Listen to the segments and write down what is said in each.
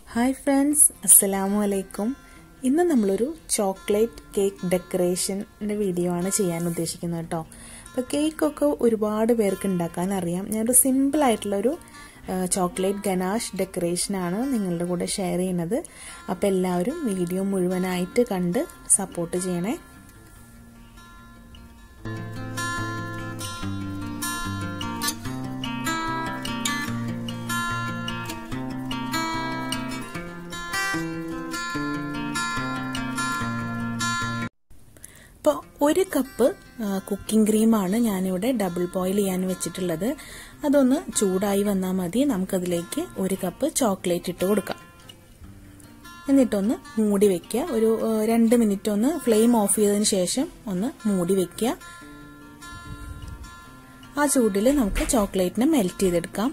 Hi friends, Assalamu alaikum. ഇന്ന് നമ്മളൊരു chocolate cake ഡെക്കറേഷന്റെ video ആണ് ചെയ്യാൻ ഉദ്ദേശിക്കുന്നത് കേട്ടോ. അപ്പോൾ കേക്ക് ഒക്കെ ഒരുപാട് പേർക്ക് ഉണ്ടാക്കാൻ അറിയാം. ഞാനൊരു സിമ്പിൾ ആയിട്ടുള്ള ഒരു ചോക്ലേറ്റ് ഗനാഷ് ഡെക്കറേഷൻ ആണ് നിങ്ങളുടെ കൂടെ ഷെയർ ചെയ്യുന്നത്. അപ്പോൾ എല്ലാവരും വീഡിയോ മുഴുവനായിട്ട് കണ്ട് സപ്പോർട്ട് ചെയ്യണേ. അപ്പോൾ 1 കപ്പ് കുക്കിംഗ് ക്രീമാണ് ഞാനിവിടെ ഡബിൾ ബോയിൽ ചെയ്യാൻ വെച്ചിട്ടുള്ളത്. അതൊന്ന് ചൂടായി വന്നാൽ മതി. നമുക്കതിലേക്ക് 1 കപ്പ് ചോക്ലേറ്റ് ഇട്ട് കൊടുക്കാം. എന്നിട്ടൊന്ന് മൂടി വെക്കുക. ഒരു 2 മിനിറ്റ് ഒന്ന് ഫ്ലെയിം ഓഫ് ചെയ്തതിന് ശേഷം ഒന്ന് മൂടി വെക്കുക. ആ ചൂടിൽ നമുക്ക് ചോക്ലേറ്റിനെ മെൽറ്റ് ചെയ്തെടുക്കാം.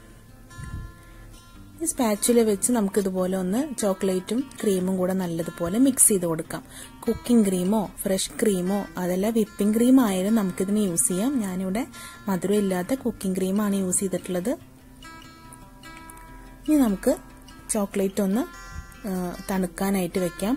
ഈ സ്പാച്ചുല വെച്ച് നമുക്കിതുപോലെ ഒന്ന് ചോക്ലേറ്റും ക്രീമും കൂടെ നല്ലതുപോലെ മിക്സ് ചെയ്ത് കൊടുക്കാം. കുക്കിംഗ് ക്രീമോ ഫ്രഷ് ക്രീമോ അതല്ല വിപ്പിംഗ് ക്രീം ആയാലും നമുക്കിതിന് യൂസ് ചെയ്യാം. ഞാനിവിടെ മധുരം ഇല്ലാത്ത കുക്കിംഗ് ക്രീമാണ് യൂസ് ചെയ്തിട്ടുള്ളത്. ഇനി നമുക്ക് ചോക്ലേറ്റ് ഒന്ന് തണുക്കാനായിട്ട് വെക്കാം.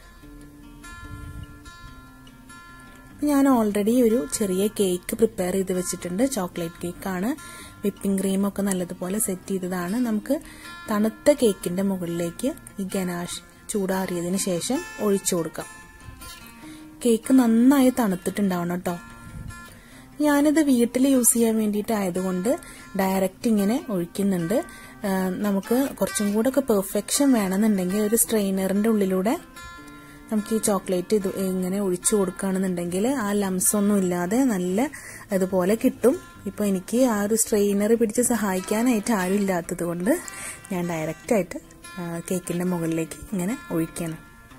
ഞാൻ ഓൾറെഡി ഒരു ചെറിയ കേക്ക് പ്രിപ്പയർ ചെയ്ത് വെച്ചിട്ടുണ്ട്. ചോക്ലേറ്റ് കേക്കാണ്. വിപ്പിംഗ് ക്രീമൊക്കെ നല്ലതുപോലെ സെറ്റ് ചെയ്തതാണ്. നമുക്ക് തണുത്ത കേക്കിന്റെ മുകളിലേക്ക് ഈ ഗനാഷ് ചൂടാറിയതിന് ശേഷം ഒഴിച്ചു കൊടുക്കാം. കേക്ക് നന്നായി തണുത്തിട്ടുണ്ടാവണം കേട്ടോ. ഞാനിത് വീട്ടിൽ യൂസ് ചെയ്യാൻ വേണ്ടിയിട്ടായതുകൊണ്ട് ഡയറക്റ്റ് ഇങ്ങനെ ഒഴിക്കുന്നുണ്ട്. നമുക്ക് കുറച്ചും കൂടെ ഒക്കെ പെർഫെക്ഷൻ വേണമെന്നുണ്ടെങ്കിൽ ഒരു സ്ട്രെയിനറിന്റെ ഉള്ളിലൂടെ നമുക്ക് ഈ ചോക്ലേറ്റ് ഇത് ഇങ്ങനെ ഒഴിച്ചു കൊടുക്കുകയാണെന്നുണ്ടെങ്കിൽ ആ ലംസ് ഒന്നും ഇല്ലാതെ നല്ല അതുപോലെ കിട്ടും. ഇപ്പൊ എനിക്ക് ആ ഒരു സ്ട്രെയിനർ പിടിച്ച് സഹായിക്കാനായിട്ട് ആരും ഇല്ലാത്തത് കൊണ്ട് ഞാൻ ഡയറക്റ്റ് ആയിട്ട് കേക്കിന്റെ മുകളിലേക്ക് ഇങ്ങനെ ഒഴിക്കണം.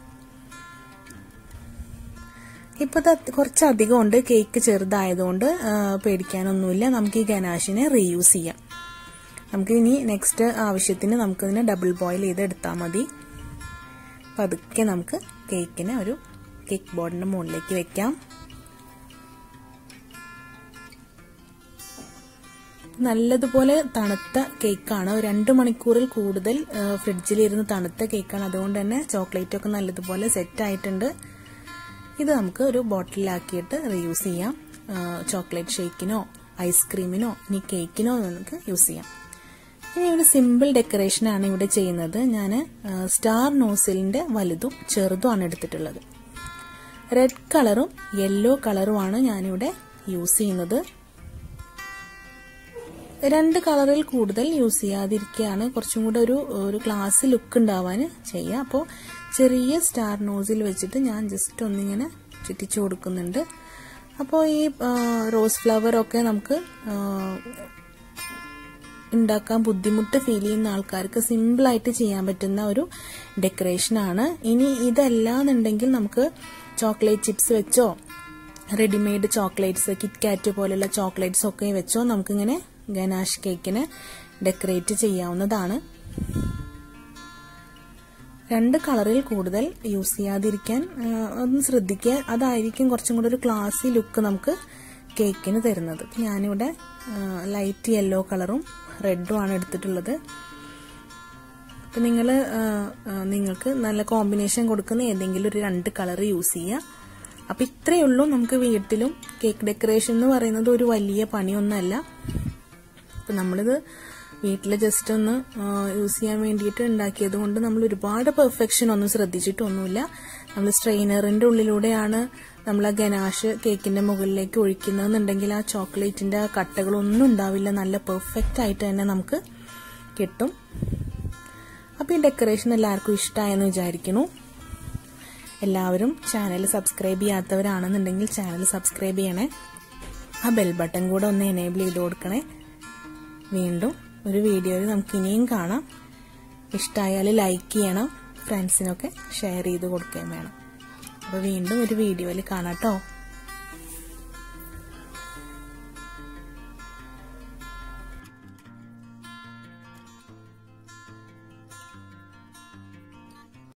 ഇപ്പൊ കുറച്ചധികം ഉണ്ട്. കേക്ക് ചെറുതായതുകൊണ്ട് പേടിക്കാനൊന്നുമില്ല. നമുക്ക് ഈ ഗനാഷിനെ റീയൂസ് ചെയ്യാം. നമുക്ക് ഇനി നെക്സ്റ്റ് ആവശ്യത്തിന് നമുക്കിതിനെ ഡബിൾ ബോയിൽ ചെയ്ത് എടുത്താൽ മതി. പതുക്കെ നമുക്ക് കേക്കിനെ ഒരു കേക്ക് ബോർഡിന്റെ മുകളിലേക്ക് വെക്കാം. നല്ലതുപോലെ തണുത്ത കേക്കാണ്. 2 മണിക്കൂറിൽ കൂടുതൽ ഫ്രിഡ്ജിലിരുന്ന് തണുത്ത കേക്കാണ്. അതുകൊണ്ട് തന്നെ ചോക്ലേറ്റ് ഒക്കെ നല്ലതുപോലെ സെറ്റ് ആയിട്ടുണ്ട്. ഇത് നമുക്ക് ഒരു ബോട്ടിലാക്കിയിട്ട് റീയൂസ് ചെയ്യാം. ചോക്ലേറ്റ് ഷേക്കിനോ ഐസ്ക്രീമിനോ ഇനി കേക്കിനോ നമുക്ക് യൂസ് ചെയ്യാം. ഇനി ഒരു സിമ്പിൾ ഡെക്കറേഷൻ ആണ് ഇവിടെ ചെയ്യുന്നത്. ഞാൻ സ്റ്റാർ നോസിലിന്റെ വലുതും ചെറുതുമാണ് എടുത്തിട്ടുള്ളത്. റെഡ് കളറും യെല്ലോ കളറുമാണ് ഞാനിവിടെ യൂസ് ചെയ്യുന്നത്. 2 കളറിൽ കൂടുതൽ യൂസ് ചെയ്യാതിരിക്കുകയാണ് കുറച്ചും കൂടെ ഒരു ക്ലാസ് ലുക്ക് ഉണ്ടാവാൻ ചെയ്യുക. അപ്പോൾ ചെറിയ സ്റ്റാർ നോസിൽ വെച്ചിട്ട് ഞാൻ ജസ്റ്റ് ഒന്നിങ്ങനെ ചുറ്റിച്ചു കൊടുക്കുന്നുണ്ട്. അപ്പോൾ ഈ റോസ് ഫ്ലവർ ഒക്കെ നമുക്ക് ഉണ്ടാക്കാൻ ബുദ്ധിമുട്ട് ഫീൽ ചെയ്യുന്ന ആൾക്കാർക്ക് സിമ്പിളായിട്ട് ചെയ്യാൻ പറ്റുന്ന ഒരു ഡെക്കറേഷൻ ആണ്. ഇനി ഇതല്ലാന്നുണ്ടെങ്കിൽ നമുക്ക് ചോക്ലേറ്റ് ചിപ്സ് വെച്ചോ റെഡിമെയ്ഡ് ചോക്ലേറ്റ്സ് കിറ്റ്കാറ്റ് പോലുള്ള ചോക്ലേറ്റ്സ് ഒക്കെ വെച്ചോ നമുക്കിങ്ങനെ ഗനാഷ് കേക്കിന് ഡെക്കറേറ്റ് ചെയ്യാവുന്നതാണ്. 2 കളറിൽ കൂടുതൽ യൂസ് ചെയ്യാതിരിക്കാൻ ഒന്ന് ശ്രദ്ധിക്കുക. അതായിരിക്കും കുറച്ചും കൂടെ ഒരു ക്ലാസി ലുക്ക് നമുക്ക് കേക്കിന് തരുന്നത്. ഞാനിവിടെ ലൈറ്റ് യെല്ലോ കളറും റെഡും ആണ് എടുത്തിട്ടുള്ളത്. അപ്പൊ നിങ്ങൾക്ക് നല്ല കോമ്പിനേഷൻ കൊടുക്കുന്ന ഏതെങ്കിലും ഒരു 2 കളർ യൂസ് ചെയ്യുക. അപ്പൊ ഇത്രയേ ഉള്ളൂ. നമുക്ക് വീട്ടിലും കേക്ക് ഡെക്കറേഷൻ എന്ന് പറയുന്നത് ഒരു വലിയ പണിയൊന്നല്ല. അപ്പൊ നമ്മളിത് വീട്ടിൽ ജസ്റ്റ് ഒന്ന് യൂസ് ചെയ്യാൻ വേണ്ടിയിട്ട് ഉണ്ടാക്കിയത് കൊണ്ട് നമ്മൾ ഒരുപാട് പെർഫെക്ഷൻ ഒന്നും ശ്രദ്ധിച്ചിട്ടൊന്നുമില്ല. നമ്മൾ സ്ട്രെയിനറിന്റെ ഉള്ളിലൂടെയാണ് നമ്മൾ ആ ഗനാഷ് കേക്കിന്റെ മുകളിലേക്ക് ഒഴിക്കുന്നതെന്നുണ്ടെങ്കിൽ ആ ചോക്ലേറ്റിന്റെ ആ കട്ടകളൊന്നും ഉണ്ടാവില്ല. നല്ല പെർഫെക്റ്റ് ആയിട്ട് തന്നെ നമുക്ക് കിട്ടും. അപ്പൊ ഈ ഡെക്കറേഷൻ എല്ലാവർക്കും ഇഷ്ടമായെന്ന് വിചാരിക്കുന്നു. എല്ലാവരും ചാനൽ സബ്സ്ക്രൈബ് ചെയ്യാത്തവരാണെന്നുണ്ടെങ്കിൽ ചാനൽ സബ്സ്ക്രൈബ് ചെയ്യണേ. ആ ബെൽ ബട്ടൺ കൂടെ ഒന്ന് എനേബിൾ ചെയ്ത് കൊടുക്കണേ. വീണ്ടും ഒരു വീഡിയോയിൽ നമുക്ക് ഇനിയും കാണാം. ഇഷ്ടമായാൽ ലൈക്ക് ചെയ്യണം. ഫ്രണ്ട്സിനൊക്കെ ഷെയർ ചെയ്ത് കൊടുക്കുകയും വേണം. അപ്പോൾ വീണ്ടും ഒരു വീഡിയോയിൽ കാണാം കേട്ടോ.